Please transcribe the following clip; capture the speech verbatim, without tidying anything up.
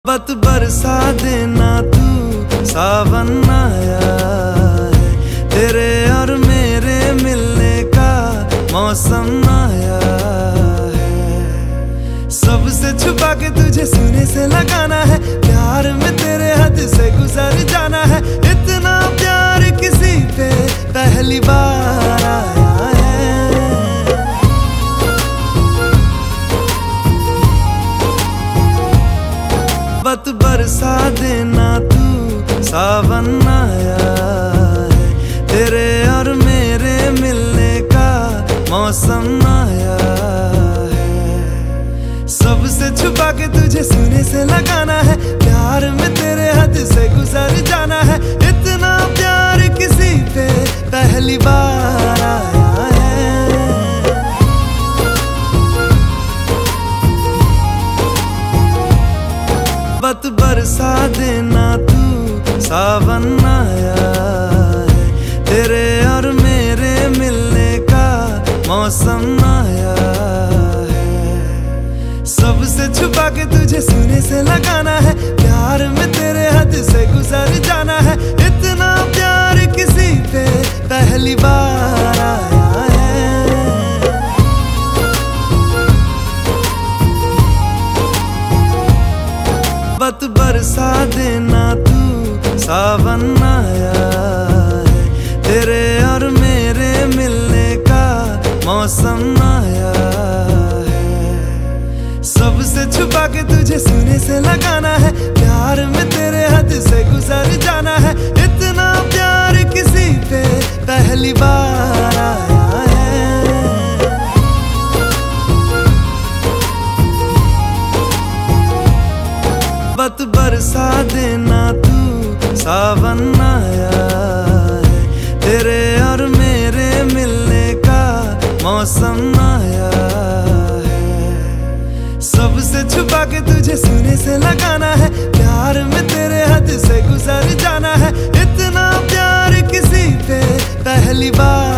बत बरसा देना तू सावन आया है, तेरे और मेरे मिलने का मौसम आया है। सबसे छुपा के तुझे सीने से लगाना है, प्यार में तेरे हद से गुजर जाना है। इतना प्यार किसी पे पहली बार आया है। बत बरसा देना तू सावन आया है, तेरे और मेरे मिलने का मौसम आया है। सबसे छुपा के तुझे सीने से लगाना है, प्यार में तेरे हद से गुजर जाना है। इतना प्यार किसी पे पहली बार आया है। बत बरसा देना तू सावन आया है, तेरे और मेरे मिलने का मौसम आया है। सबसे छुपा के तुझे सीने से लगाना है, प्यार में तेरे हद से गुजर जाना है। इतना प्यार किसी पे पहली बार आया है। बत बरसा देना तू सावन आया है, तेरे और मेरे मिलने का मौसम आया है। सबसे छुपा के तुझे सीने से लगाना है, प्यार में तेरे हद से गुजर जाना है। इतना प्यार किसी पे पहली बार आया है। बत बरसा देना तू सावन आया है, तेरे और मेरे मिलने का मौसम आया है। सबसे छुपा के तुझे सीने से लगाना है, प्यार में तेरे हद से गुजर जाना है। इतना प्यार किसी पे पहली बार